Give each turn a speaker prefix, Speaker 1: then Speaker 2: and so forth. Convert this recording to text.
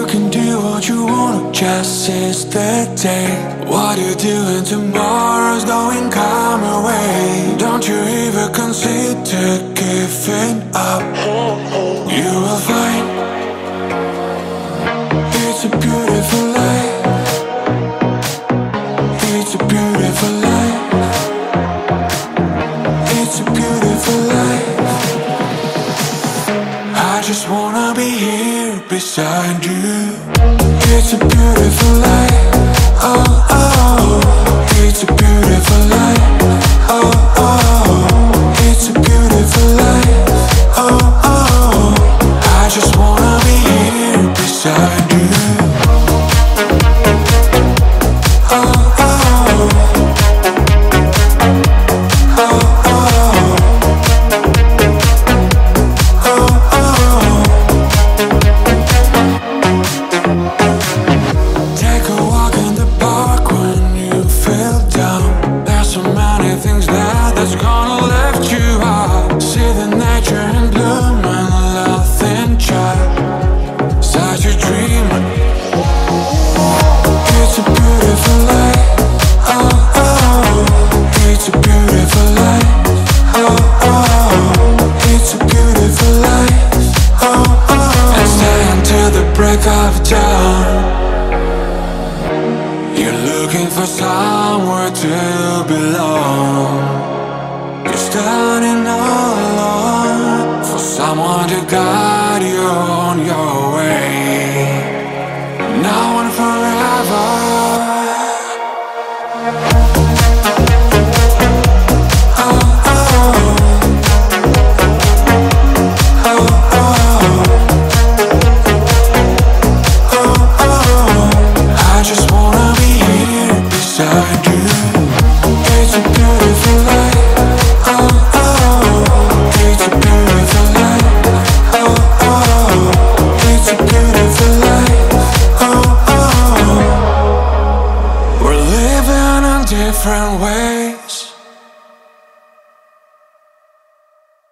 Speaker 1: can do what you want, just seize the day. What you doing tomorrow's going come away. Don't you ever consider giving up. You will find it's a beautiful life. It's a beautiful life. It's a beautiful life. I just wanna be here beside you. It's a beautiful life. Oh, oh. It's a beautiful life. Oh, oh. It's a beautiful life. Oh, oh. I just wanna be here beside you. Oh, oh. Oh, oh. Take a walk in the park when you feel down. There's so many things that's gonna lift you up. See the nature in bloom and love in child. Such a dream. It's a beautiful life. Oh, oh. It's a beautiful life. Oh, oh. It's a beautiful life. Oh, oh. And stay until the break of dawn. You're looking for somewhere to belong. You're standing all alone for someone to guide you on your way. Now and forever. Oh, oh. Oh, oh. Oh, oh. I just wanna be here beside you. It's a beautiful life. Oh, oh. It's a beautiful life. Oh, oh. It's a beautiful life. Oh, oh. We're living a different way.